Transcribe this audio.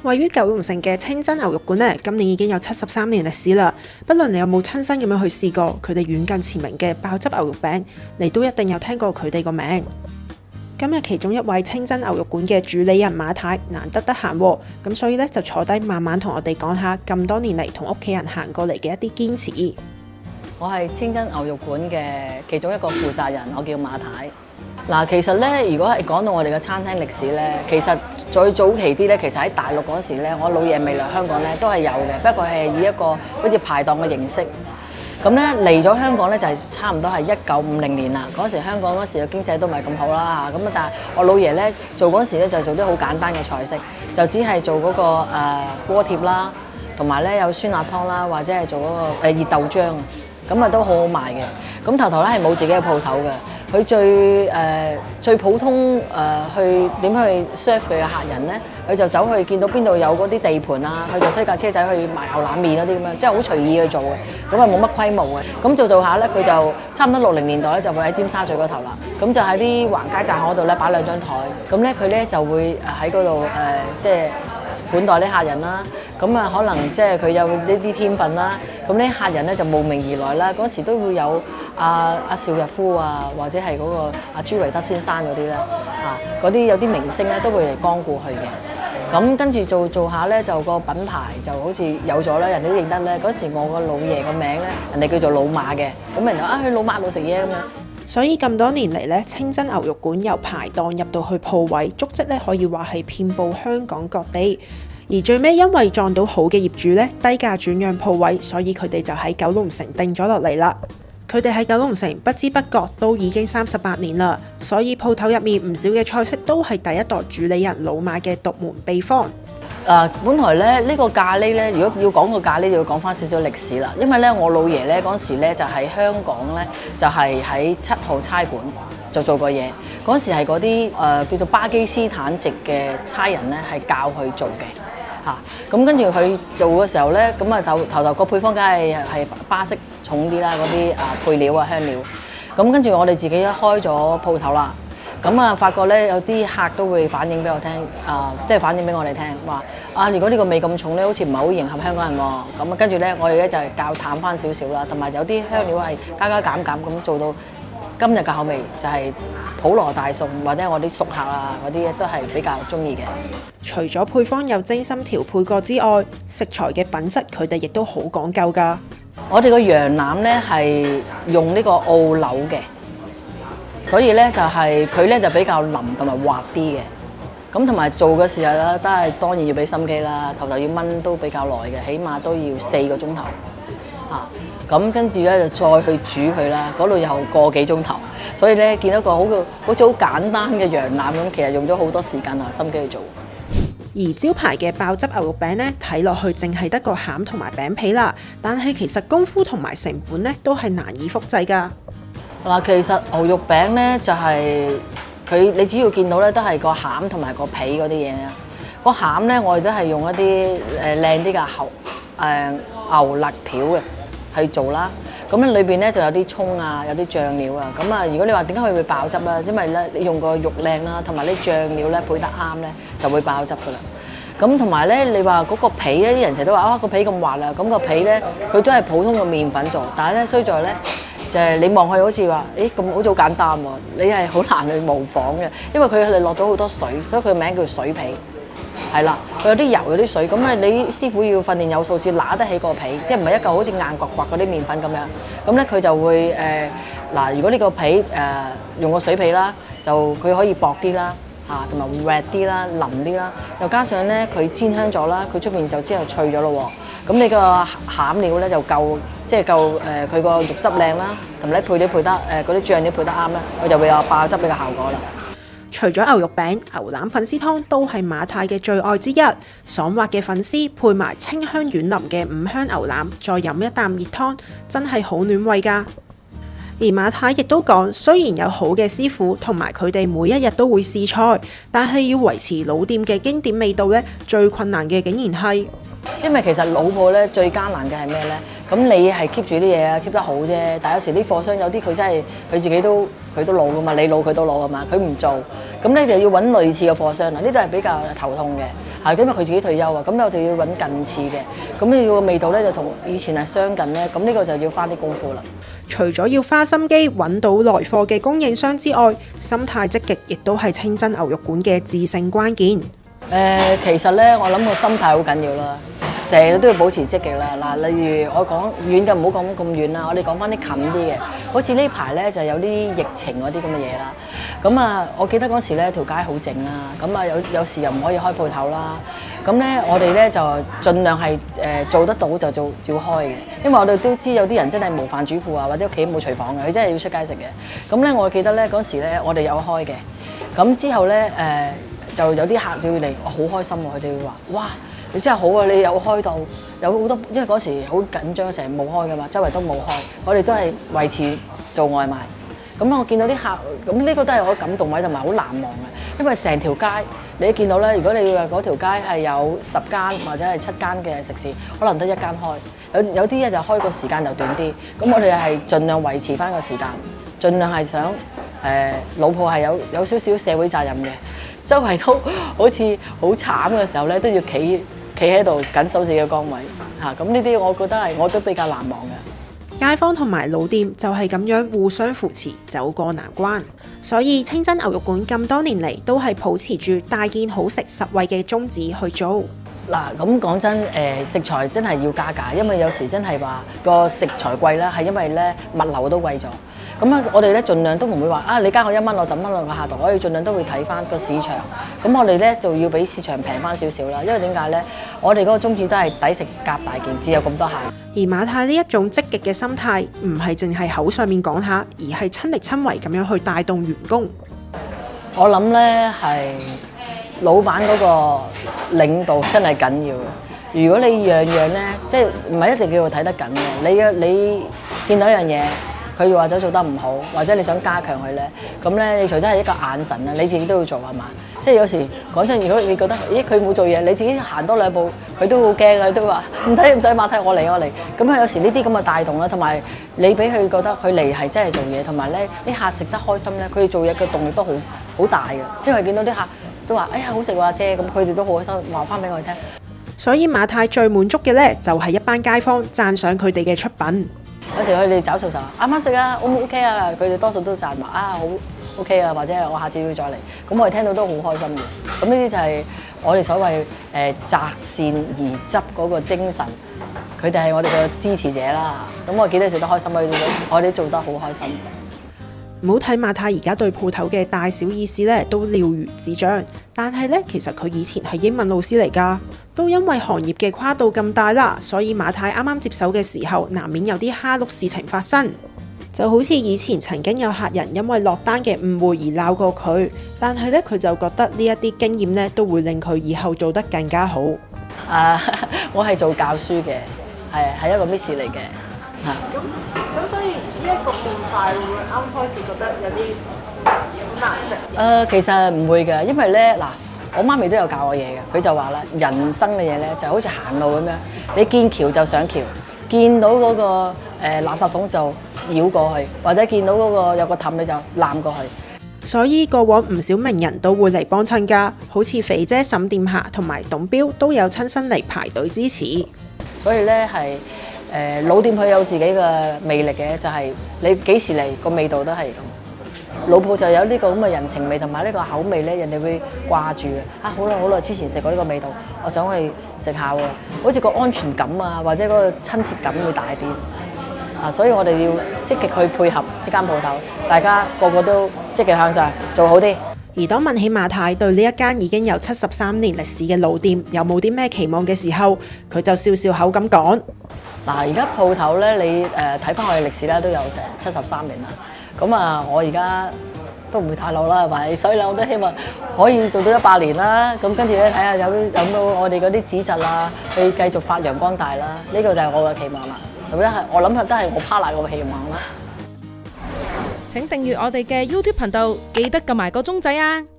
位於九龍城嘅清真牛肉館呢，今年已經有73年歷史啦。不論你有冇親身咁樣去試過，佢哋遠近馳名嘅爆汁牛肉餅，你都一定有聽過佢哋個名。今日其中一位清真牛肉館嘅主理人馬太難得得閒喎，咁所以咧就坐低慢慢同我哋講下咁多年嚟同屋企人行過嚟嘅一啲堅持。 我係清真牛肉館嘅其中一個負責人，我叫馬太。嗱，其實咧，如果係講到我哋嘅餐廳歷史咧，其實再早期啲咧，其實喺大陸嗰時咧，我老爺未嚟香港咧都係有嘅，不過係以一個好似排檔嘅形式。咁咧嚟咗香港咧就係差唔多係1950年啦。嗰時香港嗰時嘅經濟都唔係咁好啦嚇。咁但係我老爺咧做嗰時咧就做啲好簡單嘅菜式，就只係做嗰個鍋貼啦，同埋咧有酸辣湯啦，或者係做嗰個熱豆漿，咁啊都好好賣嘅。咁頭頭咧係冇自己嘅鋪頭嘅。佢最普通去點去 serve 佢嘅客人咧，佢就走去見到邊度有嗰啲地盤啊，佢就推架車仔去賣牛腩麵嗰啲咁樣，即係好隨意去做嘅，咁啊冇乜規模嘅。咁做下咧，佢就差唔多60年代咧就會喺尖沙咀嗰頭啦，咁就喺啲橫街窄巷嗰度咧擺2張台，咁咧佢咧就會喺嗰度即係款待啲客人啦。咁啊，可能即係佢有呢啲天分啦。咁呢客人咧就慕名而來啦。嗰時都會有阿邵逸夫啊，或者係嗰個阿朱維德先生嗰啲咧，嗰啲有啲明星咧都會嚟光顧佢嘅。咁跟住做下咧，就個品牌就好似有咗啦，人哋都認得咧。嗰時我個老爺個名咧，人哋叫做老馬嘅，咁人就去老馬度食嘢咁樣。 所以咁多年嚟咧，清真牛肉館由排檔入到去鋪位，足跡咧可以話係遍佈香港各地。而最尾因為撞到好嘅業主咧，低價轉讓鋪位，所以佢哋就喺九龍城定咗落嚟啦。佢哋喺九龍城不知不覺都已經38年啦，所以鋪頭入面唔少嘅菜式都係第一代主理人老馬嘅獨門秘方。 本來咧呢個咖喱咧，如果要講個咖喱，就要講翻少少歷史啦。因為咧我老爺咧嗰時咧就喺香港咧，就係喺7號差館就做過嘢。嗰時係嗰啲叫做巴基斯坦籍嘅差人咧，係教佢做嘅。咁跟住佢做嘅時候咧，咁啊頭個配方梗係巴式重啲啦，嗰啲配料啊香料。咁跟住我哋自己開咗鋪頭啦，咁啊發覺咧有啲客都會反映俾我聽，即係反映俾我哋聽話如果呢個味咁重咧，好似唔係好迎合香港人喎。咁啊跟住咧我哋咧就係較淡翻少少啦，同埋有啲香料係加減咁做到今日嘅口味，就係普羅大眾或者我啲熟客啊嗰啲都係比較中意嘅。 除咗配方有精心調配過之外，食材嘅品質佢哋亦都好講究㗎。 我哋個羊腩咧係用呢個澳柳嘅，所以咧就係佢咧就比較腍同埋滑啲嘅。咁同埋做嘅時候咧，都係當然要俾心機啦，頭要燜都比較耐嘅，起碼都要4個鐘頭。咁跟住咧就再去煮佢啦，嗰度又個幾鐘頭。所以咧見到個好似好簡單嘅羊腩咁，其實用咗好多時間同心機去做。 而招牌嘅爆汁牛肉餅呢，睇落去淨係得個餡同埋餅皮啦，但係其實功夫同埋成本呢都係難以複製㗎。 嗱，其實牛肉餅呢就係你只要見到咧都係個餡同埋個皮嗰啲嘢啊。個餡呢，我哋都係用一啲靚啲嘅牛肋條嘅去做啦。咁咧裏邊咧就有啲葱啊，有啲醬料啊。咁啊，如果你話點解佢會爆汁啊？因為咧你用個肉靚啦，同埋啲醬料咧配得啱咧，就會爆汁噶啦。咁同埋咧，你話嗰個皮咧，啲人成日都話個皮咁滑啊。咁個皮咧，佢都係普通嘅麵粉做，但係咧衰在咧就係你望佢好似話，咁好似好簡單喎，你係好難去模仿嘅，因為佢哋落咗好多水，所以佢名叫水皮。係啦，佢有啲油有啲水，咁咧你師傅要訓練有素，至揦得起個皮，即係唔係一嚿好似硬刮刮嗰啲麵粉咁樣。咁咧佢就會如果呢個皮用個水皮啦，就佢可以薄啲啦，同埋滑啲啦、腍啲啦，又加上咧佢煎香咗啦，佢出邊就之後脆咗咯喎。咁你個餡料咧就夠，即係夠佢個肉汁靚啦，同埋配料配得嗰啲醬料配得啱啦，佢就會有爆汁嘅效果啦。 除咗牛肉餅、牛腩粉絲湯都係馬太嘅最愛之一。爽滑嘅粉絲配埋清香軟腍嘅五香牛腩，再飲一啖熱湯，真係好暖胃㗎。而馬太亦都講，雖然有好嘅師傅同埋佢哋每一日都會試菜，但係要維持老店嘅經典味道呢，最困難嘅竟然係， 因為其實老鋪咧最艱難嘅係咩呢？咁你係 keep 住啲嘢啊 keep 得好啫，但係有時啲貨商有啲佢真係佢自己都老噶嘛，你老佢都老啊嘛，佢唔做，咁你就要揾類似嘅貨商啦，呢度係比較頭痛嘅係因為佢自己退休啊，咁我哋要揾近似嘅，咁要個味道咧就同以前係相近咧，咁呢個就要花啲功夫啦。 除咗要花心機揾到來貨嘅供應商之外，心態積極亦都係清真牛肉館嘅致勝關鍵。 其實咧，我諗個心態好緊要啦，成日都要保持積極啦。嗱，例如我講遠嘅唔好講咁遠啦，我哋講翻啲近啲嘅，好似呢排咧就有啲疫情嗰啲咁嘅嘢啦。咁啊，我記得嗰時咧條街好靜啦，咁啊有時又唔可以開鋪頭啦。咁咧我哋咧就盡量係做得到就照開嘅，因為我哋都知有啲人真係無飯主婦啊，或者屋企冇廚房嘅，佢真係要出街食嘅。咁咧我記得咧嗰時咧我哋有開嘅，咁之後咧就有啲客就要嚟，我好開心喎！佢哋會話：哇，你真係好啊！你有開到，有好多，因為嗰時好緊張，成日冇開噶嘛，周圍都冇開，我哋都係維持做外賣。咁我見到啲客，咁呢個都係我感動位同埋好難忘嘅，因為成條街你一見到咧，如果你話嗰條街係有10間或者係7間嘅食肆，可能得1間開，有啲咧就開個時間就短啲。咁我哋係盡量維持翻個時間，盡量係想老鋪係有少少社會責任嘅。周圍都好似好慘嘅時候咧，都要企喺度緊守自己嘅崗位嚇。咁呢啲我覺得我都比較難忘嘅。 街坊同埋老店就係咁樣互相扶持，走過難關。所以清真牛肉館咁多年嚟都係保持住大件好食實惠嘅宗旨去做。 嗱，咁講真，食材真係要加價，因為有時真係話個食材貴啦，係因為咧物流都貴咗。咁咧，我哋咧盡量都唔會話啊，你加我1蚊，我10蚊落個客度，我哋盡量都會睇翻個市場。咁我哋咧就要比市場平翻少少啦，因為點解咧？我哋嗰個宗旨都係抵食夾大件，只有咁多客。 而馬太呢一種積極嘅心態，唔係淨係口上面講下，而係親力親為咁樣去帶動員工。 我諗咧係老闆嗰個領導真係緊要嘅。如果你樣樣咧，即係唔係一直叫做睇得緊嘅，你見到一樣嘢。佢或者做得唔好，或者你想加強佢咧，咁咧你除咗係一個眼神啊，你自己都要做係嘛？即係有時講真，如果你覺得咦佢冇做嘢，你自己行多2步，佢都好驚啊，都話唔睇唔使馬睇我嚟。咁啊有時呢啲咁嘅帶動啦，同埋你俾佢覺得佢嚟係真係做嘢，同埋咧啲客食得開心咧，佢哋做嘢嘅動力都好大嘅，因為見到啲客都話哎呀好食喎阿姐，咁佢哋都好開心話翻俾我哋聽。 所以馬太最滿足嘅咧，就係一班街坊讚賞佢哋嘅出品。 有時佢哋找數就啱啱食啊，O 唔 OK 啊？佢哋多數都讚話啊好 OK 啊，或者我下次會再嚟。咁我哋聽到都好開心嘅。咁呢啲就係我哋所謂擇善而執嗰個精神。佢哋係我哋嘅支持者啦。咁我見到食得開心，我哋做得好開心。 唔好睇馬太而家對鋪頭嘅大小意思咧，都了如指掌。但係咧，其實佢以前係英文老師嚟㗎，都因為行業嘅跨度咁大啦，所以馬太啱啱接手嘅時候，難免有啲蝦碌事情發生。就好似以前曾經有客人因為落單嘅誤會而鬧過佢，但係咧佢就覺得呢一啲經驗咧都會令佢以後做得更加好。 我係做教書嘅，係一個 miss 嚟嘅嚇。 咁所以呢一個變化會唔會啱開始覺得有啲好難食？ 其實唔會嘅，因為咧嗱，我媽咪都有教我嘢嘅，佢就話啦，人生嘅嘢咧就好似行路咁樣，你見橋就上橋，見到嗰個垃圾桶就繞過去，或者見到嗰個有個氹你就攬過去。 所以過往唔少名人都會嚟幫襯㗎，好似肥姐沈殿霞同埋董彪都有親身嚟排隊支持。 所以咧係老店佢有自己嘅魅力嘅，就係你幾時嚟個味道都係咁。老鋪就有呢個咁嘅人情味同埋呢個口味咧，人哋會掛住嘅。好耐之前食過呢個味道，我想去食下喎，好似個安全感啊，或者嗰個親切感會大啲。所以我哋要積極去配合呢間鋪頭，大家個個都積極向上，做好啲。 而當問起馬太對呢一間已經有73年歷史嘅老店有冇啲咩期望嘅時候，佢就笑笑口咁講： 嗱，而家鋪頭咧，你睇翻我哋歷史咧，都有73年啦。咁啊，我而家都唔會太老啦，係咪？所以咧，我都希望可以做到100年啦。咁跟住咧，睇下有冇我哋嗰啲子侄啊，去繼續發揚光大啦。呢個就係我嘅期望啦。咁樣係我諗都係我 partner 個期望啦。 請訂閱我哋嘅 YouTube 頻道，記得撳埋個鐘仔啊！